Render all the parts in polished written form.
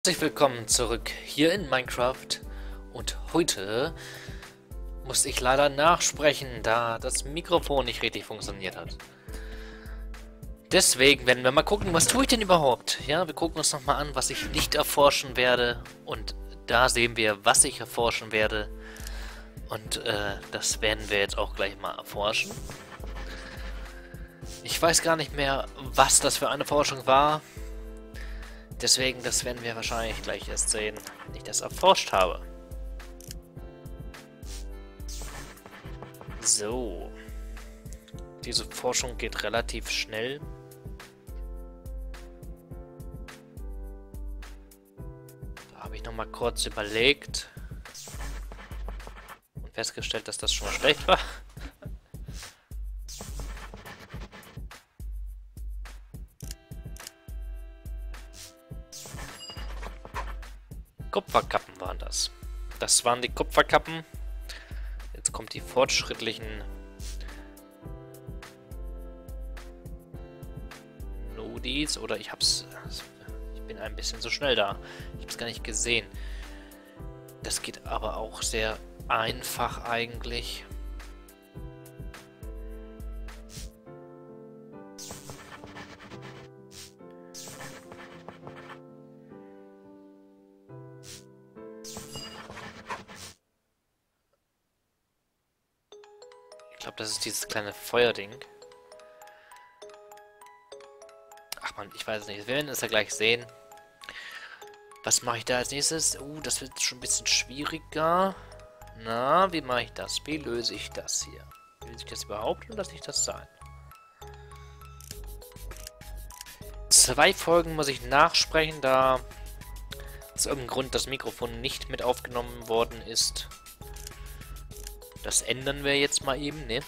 Herzlich willkommen zurück hier in Minecraft und heute musste ich leider nachsprechen, da das Mikrofon nicht richtig funktioniert hat. Deswegen werden wir mal gucken, was tue ich denn überhaupt? Ja, wir gucken uns nochmal an, was ich nicht erforschen werde und da sehen wir, was ich erforschen werde und das werden wir jetzt auch gleich mal erforschen. Ich weiß gar nicht mehr, was das für eine Forschung war. Deswegen, das werden wir wahrscheinlich gleich erst sehen, wenn ich das erforscht habe. So. Diese Forschung geht relativ schnell. Da habe ich nochmal kurz überlegt und festgestellt, dass das schon mal schlecht war. Kupferkappen waren das. Das waren die Kupferkappen. Jetzt kommt die fortschrittlichen Nodis. Oder ich bin ein bisschen so schnell da. Ich hab's gar nicht gesehen. Das geht aber auch sehr einfach eigentlich. Ich glaube, das ist dieses kleine Feuerding. Ach man, ich weiß es nicht. Wir werden es ja gleich sehen. Was mache ich da als nächstes? Das wird schon ein bisschen schwieriger. Na, wie mache ich das? Wie löse ich das hier? Löse ich das überhaupt oder lasse ich das sein? 2 Folgen muss ich nachsprechen, da aus irgendeinem Grund das Mikrofon nicht mit aufgenommen worden ist. Das ändern wir jetzt mal eben, ne?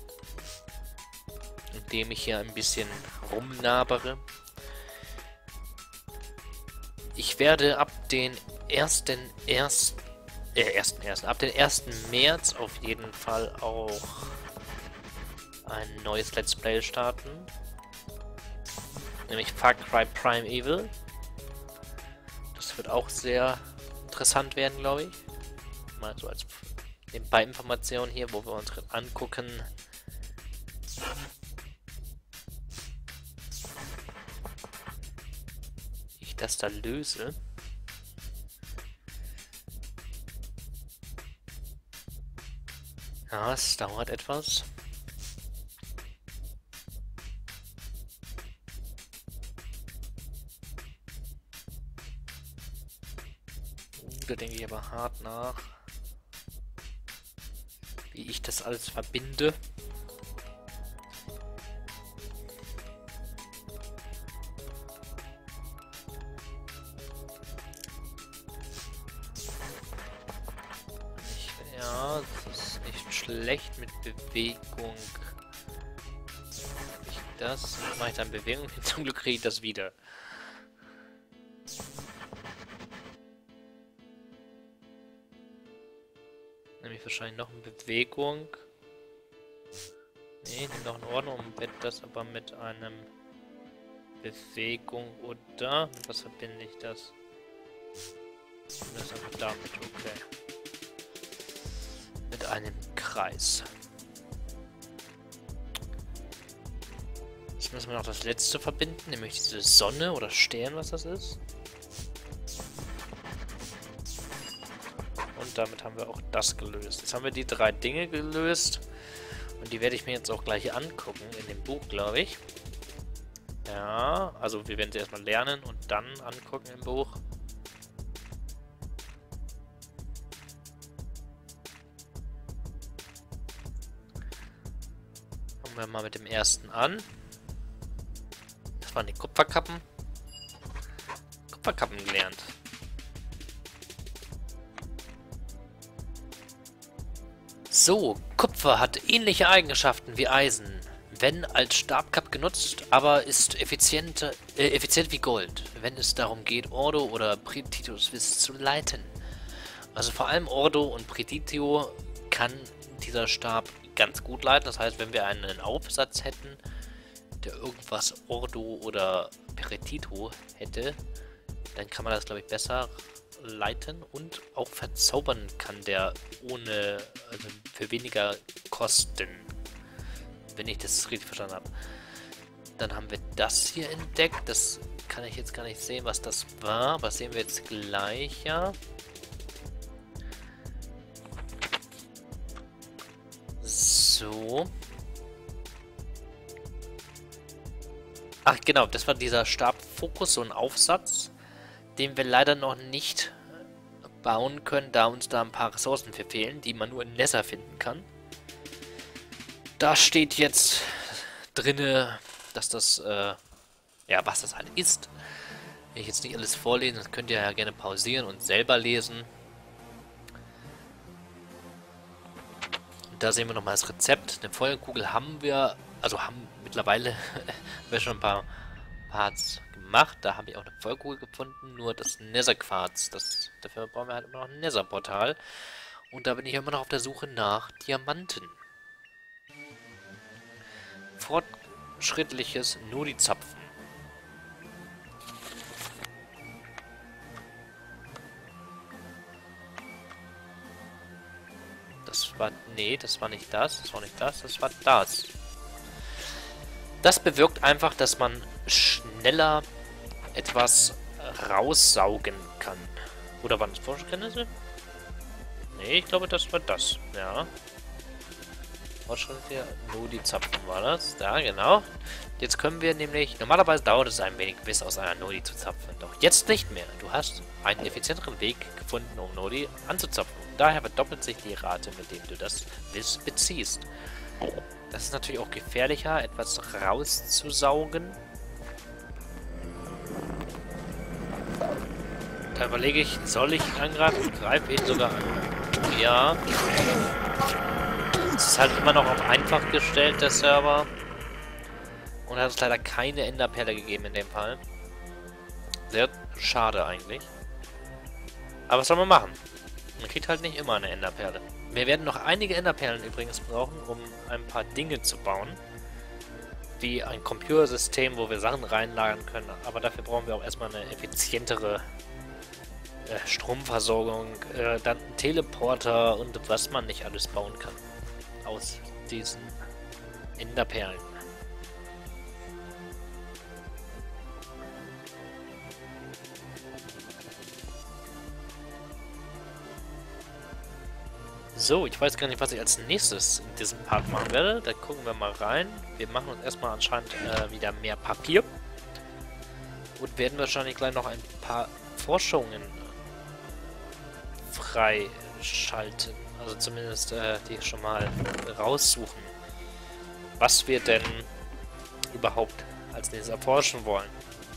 Indem ich hier ein bisschen rumnabere. Ich werde ab den 1. März auf jeden Fall auch ein neues Let's Play starten. Nämlich Far Cry Primeval. Das wird auch sehr interessant werden, glaube ich. Mal so als nebenbei Informationen hier, wo wir uns angucken, wie ich das da löse. Ja, es dauert etwas. Da denke ich aber hart nach, wie ich das alles verbinde. Ja, das ist nicht schlecht mit Bewegung. Das mache ich dann Bewegung. Zum Glück kriege ich das wieder. Nämlich wahrscheinlich noch eine Bewegung. Ne, noch in Ordnung. Und werde das aber mit einem Bewegung oder mit was verbinde ich das? Und das einfach damit, okay. Mit einem Kreis. Jetzt müssen wir noch das letzte verbinden, nämlich diese Sonne oder Stern, was das ist. Und damit haben wir auch das gelöst. Jetzt haben wir die 3 Dinge gelöst. Und die werde ich mir jetzt auch gleich angucken, in dem Buch, glaube ich. Ja, also wir werden sie erstmal lernen und dann angucken im Buch. Fangen wir mal mit dem ersten an. Das waren die Kupferkappen. Kupferkappen gelernt. So, Kupfer hat ähnliche Eigenschaften wie Eisen, wenn als Stabkapp genutzt, aber ist effizient wie Gold, wenn es darum geht, Ordo oder Pretitus zu leiten. Also vor allem Ordo und Pretitio kann dieser Stab ganz gut leiten. Das heißt, wenn wir einen Aufsatz hätten, der irgendwas Ordo oder Pretito hätte, Dann kann man das, glaube ich, besser leiten und auch verzaubern kann der ohne, also für weniger Kosten, wenn ich das richtig verstanden habe. Dann haben wir das hier entdeckt. Das kann ich jetzt gar nicht sehen, was das war, aber das sehen wir jetzt gleich, ja. So. Ach genau, das war dieser Stabfokus, so ein Aufsatz, den wir leider noch nicht bauen können, da uns da ein paar Ressourcen für fehlen, die man nur in Nether finden kann. Da steht jetzt drinne, dass das, ja, was das halt ist. Wenn ich jetzt nicht alles vorlesen, das könnt ihr ja gerne pausieren und selber lesen. Und da sehen wir nochmal das Rezept. Eine Feuerkugel haben wir, also haben mittlerweile wir schon ein paar Parts gemacht. Da habe ich auch eine Feuerkugel gefunden, nur das Netherquarz. Dafür brauchen wir halt immer noch ein Netherportal. Und da bin ich immer noch auf der Suche nach Diamanten. Fortschrittliches Nudi-Zapfen. Das war... Nee, das war nicht das. Das war nicht das. Das war das. Das bewirkt einfach, dass man schneller etwas raussaugen kann. Oder waren das Forschungskenntnisse? Nee, ich glaube, das war das. Ja. Fortschrittlicher Nodi-Zapfen war das. Da, genau. Jetzt können wir nämlich... Normalerweise dauert es ein wenig, bis aus einer Nodi zu zapfen. Doch jetzt nicht mehr. Du hast einen effizienteren Weg gefunden, um Nodi anzuzapfen. Daher verdoppelt sich die Rate, mit dem du das Wiss beziehst. Das ist natürlich auch gefährlicher, etwas rauszusaugen. Da überlege ich, soll ich ihn angreifen? Ich greife ihn sogar an. Ja. Es ist halt immer noch auf einfach gestellt, der Server. Und hat es leider keine Enderperle gegeben in dem Fall. Sehr schade eigentlich. Aber was soll man machen? Man kriegt halt nicht immer eine Enderperle. Wir werden noch einige Enderperlen übrigens brauchen, um ein paar Dinge zu bauen. Wie ein Computersystem, wo wir Sachen reinlagern können. Aber dafür brauchen wir auch erstmal eine effizientere Stromversorgung, dann einen Teleporter und was man nicht alles bauen kann. Aus diesen Enderperlen. So, ich weiß gar nicht, was ich als nächstes in diesem Part machen werde. Da gucken wir mal rein. Wir machen uns erstmal anscheinend wieder mehr Papier. Und werden wahrscheinlich gleich noch ein paar Forschungen freischalten. Also zumindest die schon mal raussuchen, was wir denn überhaupt als nächstes erforschen wollen.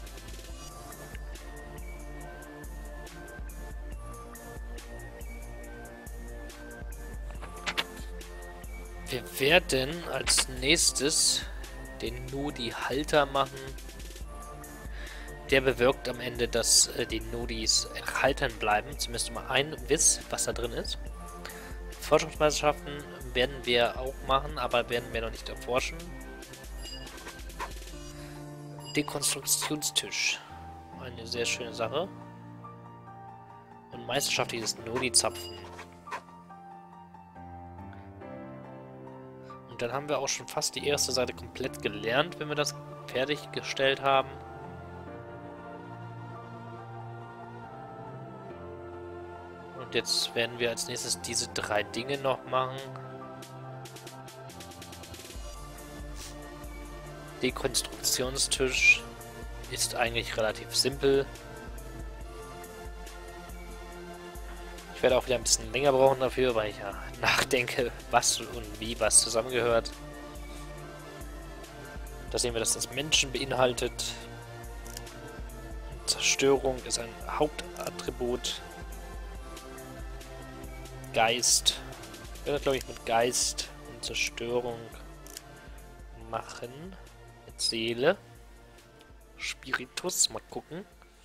Wir werden als nächstes den Nodi-Halter machen. Der bewirkt am Ende, dass die Nodis erhalten bleiben. Zumindest mal ein Wiss, was da drin ist. Forschungsmeisterschaften werden wir auch machen, aber werden wir noch nicht erforschen. Dekonstruktionstisch. Eine sehr schöne Sache. Und meisterschaftliches Nodi-Zapfen. Und dann haben wir auch schon fast die erste Seite komplett gelernt, wenn wir das fertiggestellt haben. Und jetzt werden wir als nächstes diese 3 Dinge noch machen. Dekonstruktionstisch ist eigentlich relativ simpel. Ich werde auch wieder ein bisschen länger brauchen dafür, weil ich ja nachdenke, was und wie was zusammengehört. Da sehen wir, dass das Menschen beinhaltet. Zerstörung ist ein Hauptattribut. Geist. Ich werde, glaube ich, mit Geist und Zerstörung machen. Mit Seele. Spiritus, mal gucken.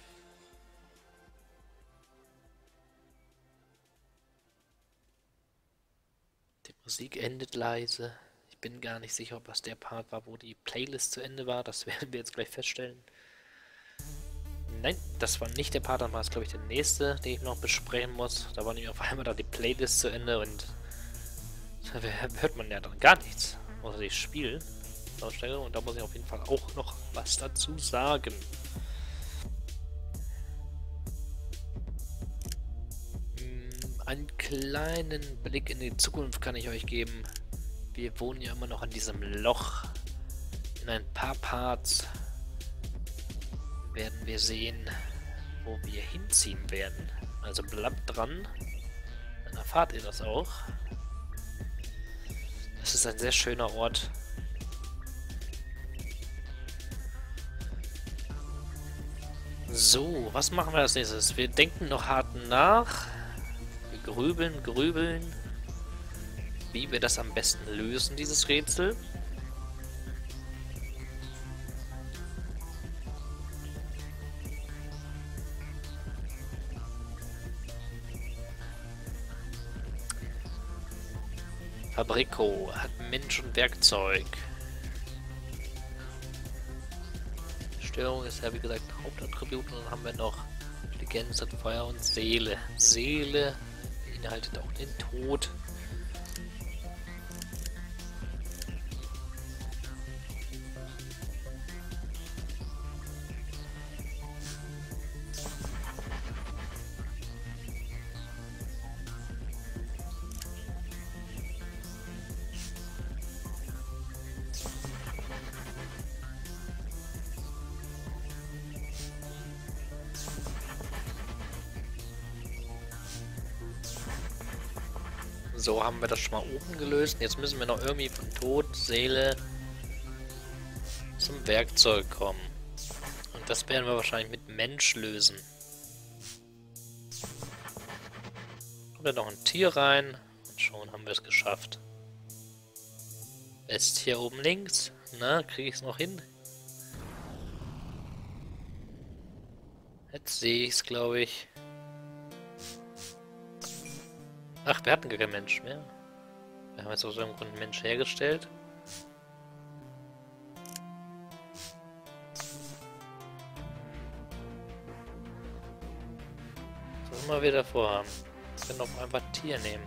Die Musik endet leise. Ich bin gar nicht sicher, ob das der Part war, wo die Playlist zu Ende war. Das werden wir jetzt gleich feststellen. Nein, das war nicht der Part, dann war es, glaube ich, der nächste, den ich noch besprechen muss. Da war nämlich auf einmal da die Playlist zu Ende und da hört man ja dann gar nichts, außer das Spiel. Lautstärke, und da muss ich auf jeden Fall auch noch was dazu sagen. Einen kleinen Blick in die Zukunft kann ich euch geben. Wir wohnen ja immer noch an diesem Loch. In ein paar Parts werden wir sehen, wo wir hinziehen werden. Also bleibt dran, dann erfahrt ihr das auch. Das ist ein sehr schöner Ort. So, was machen wir als nächstes? Wir denken noch hart nach. Wir grübeln, wie wir das am besten lösen, dieses Rätsel. Fabrico hat Mensch und Werkzeug. Störung ist ja wie gesagt Hauptattribut, und dann haben wir noch Intelligenz, hat Feuer und Seele. Seele beinhaltet auch den Tod. So haben wir das schon mal oben gelöst. Jetzt müssen wir noch irgendwie von Tod, Seele zum Werkzeug kommen. Und das werden wir wahrscheinlich mit Mensch lösen. Kommt da noch ein Tier rein und schon haben wir es geschafft. Ist hier oben links. Na, kriege ich es noch hin? Jetzt sehe ich es, glaube ich. Ach, wir hatten gar keinen Mensch mehr. Wir haben jetzt aus irgendeinem Grund einen Mensch hergestellt. Was immer wir davor haben. Wir können auch einfach Tier nehmen.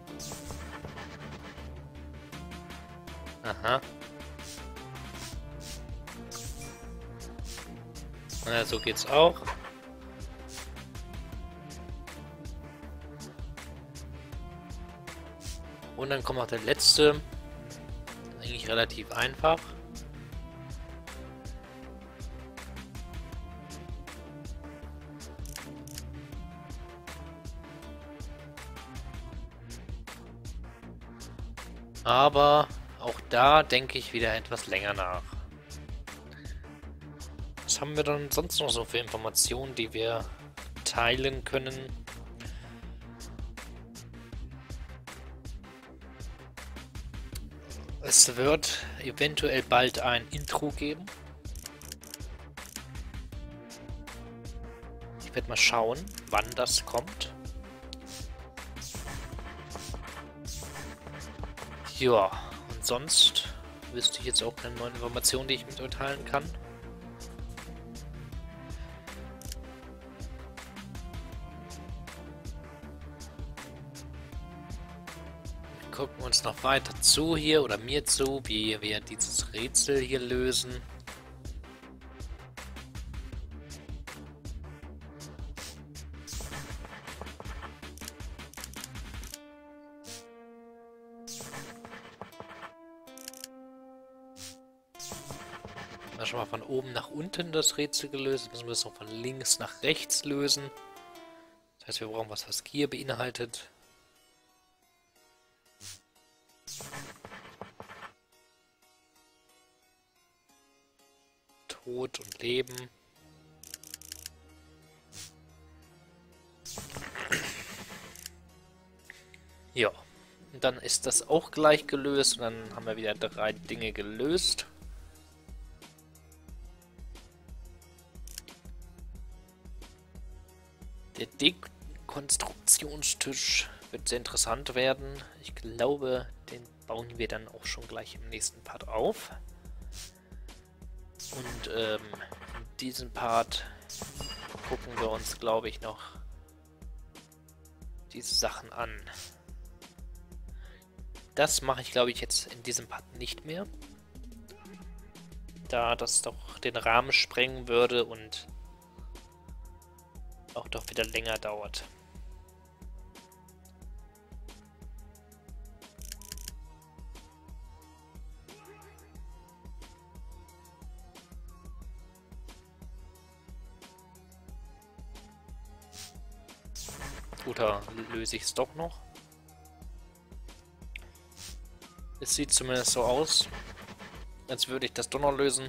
Aha. Na, so geht's auch. Und dann kommt noch der letzte. Eigentlich relativ einfach. Aber auch da denke ich wieder etwas länger nach. Was haben wir dann sonst noch so für Informationen, die wir teilen können? Es wird eventuell bald ein Intro geben. Ich werde mal schauen, wann das kommt. Ja, und sonst wüsste ich jetzt auch keine neuen Informationen, die ich mit euch teilen kann. Gucken uns noch weiter zu hier, oder mir zu, wie wir dieses Rätsel hier lösen. Da schon mal von oben nach unten das Rätsel gelöst, müssen wir es noch von links nach rechts lösen. Das heißt, wir brauchen was Gier beinhaltet. Tod und Leben. Ja, und dann ist das auch gleich gelöst und dann haben wir wieder 3 Dinge gelöst. Der Dekonstruktionstisch wird sehr interessant werden. Ich glaube, den bauen wir dann auch schon gleich im nächsten Part auf. Und in diesem Part gucken wir uns, glaube ich, noch diese Sachen an. Das mache ich, glaube ich, jetzt in diesem Part nicht mehr. Da das doch den Rahmen sprengen würde und auch doch wieder länger dauert. Gut, da löse ich es doch noch. Es sieht zumindest so aus, als würde ich das doch noch lösen.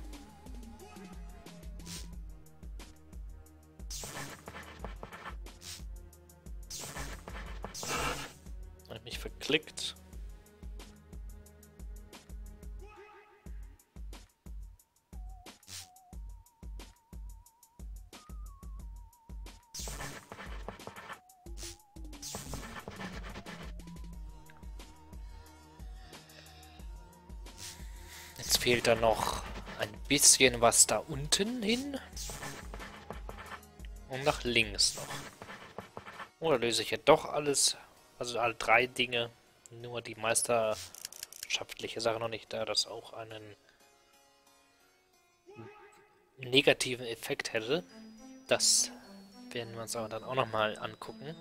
Habe mich verklickt. Jetzt fehlt da noch ein bisschen was da unten hin. Und nach links noch. Oder löse ich ja doch alles, also alle drei Dinge, nur die meisterschaftliche Sache noch nicht, da das auch einen negativen Effekt hätte. Das werden wir uns aber dann auch nochmal angucken.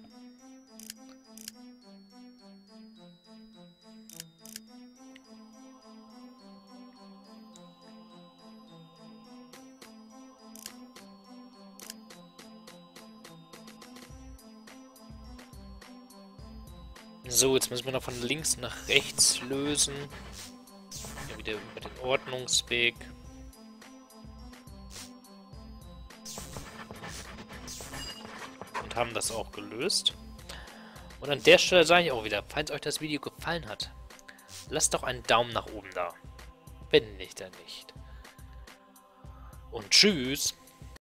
So, jetzt müssen wir noch von links nach rechts lösen. Ja, wieder über den Ordnungsweg. Und haben das auch gelöst. Und an der Stelle sage ich auch wieder, falls euch das Video gefallen hat, lasst doch einen Daumen nach oben da. Wenn nicht, dann nicht. Und tschüss!